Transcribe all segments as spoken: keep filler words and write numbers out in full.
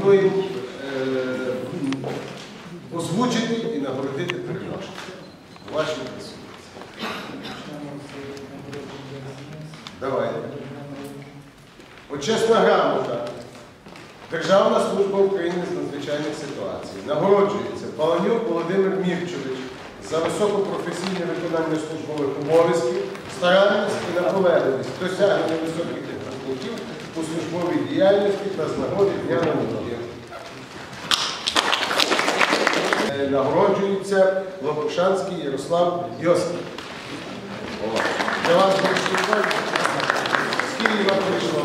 пропонуємо е, озвучити і нагородити переможців. Ваші присутності. Давайте. Почесна грамота. Державна служба України з надзвичайних ситуацій. Нагороджується Паланюк Володимир Мірчович за високопрофесійне виконання службових обов'язків, старанність і наполегливість, досягнення високих показників у службовій діяльності та з нагоди Дня науки. Нагороджується Лопушанський Ярослав Йосип. Для вас прийшло. Скільки вам прийшло?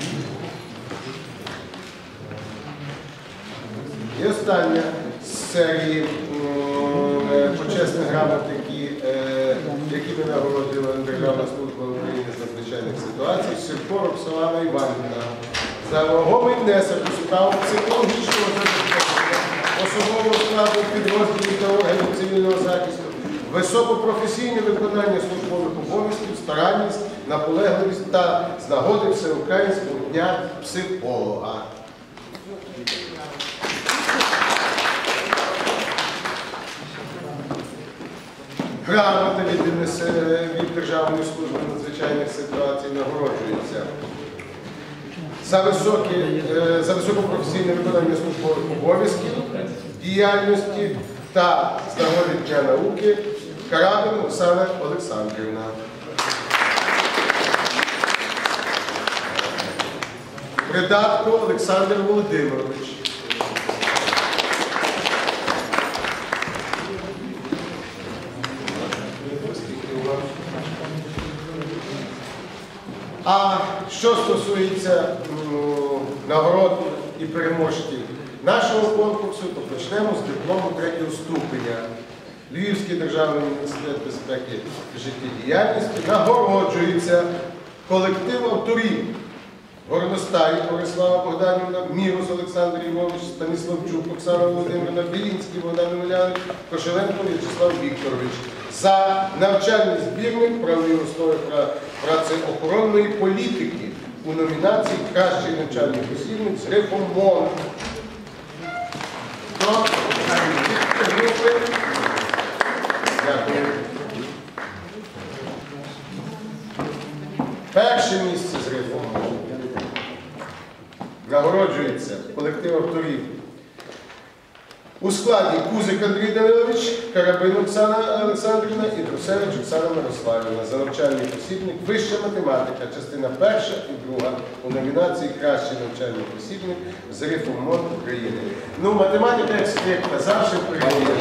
І остання з серії почесних грамот, які, які ми нагородили Державна служба України з надзвичайних ситуацій, Сірко Роксолана Іванівна за вагомий внесок у справу психологічного забезпечення особового складу підрозділів та органів цивільного захисту, високопрофесійне виконання службових обов'язків, старанність, наполегливість та з нагоди Всеукраїнського дня психолога. Грамота від, від Державної служби надзвичайних ситуацій нагороджується за, високі, за високопрофесійне виконання службових обов'язків, діяльності та з нагоди Дня науки Карабин Оксана Олександрівна. Придатко Олександр Володимирович. А що стосується ну, нагород і переможців нашого конкурсу, то почнемо з диплому третього ступеня. Львівський державний університет безпеки і життєдіяльності нагороджується колектив авторів Горностай Борислава Богданівна, Мірус Олександр Іванович, Станіславчук Оксана Володимирівна, Білінський Богдан Омелянович, Кошеленко В'ячеслав Вікторович за навчальний збірник правової основи працеохоронної політики у номінації «Кращий навчальний посібник з грифом МОН». Дякую. Перше місце з грифом МОН нагороджується колектив авторів у складі Кузик Андрій Данилович, Карабин Оксана Олександрівна і Трусевич Оксана Мирославівна за навчальний посібник «Вища математика», частина перша і друга у номінації «Кращий навчальний посібник з грифом МОН України». Ну, математика, як я казав, ще прийде.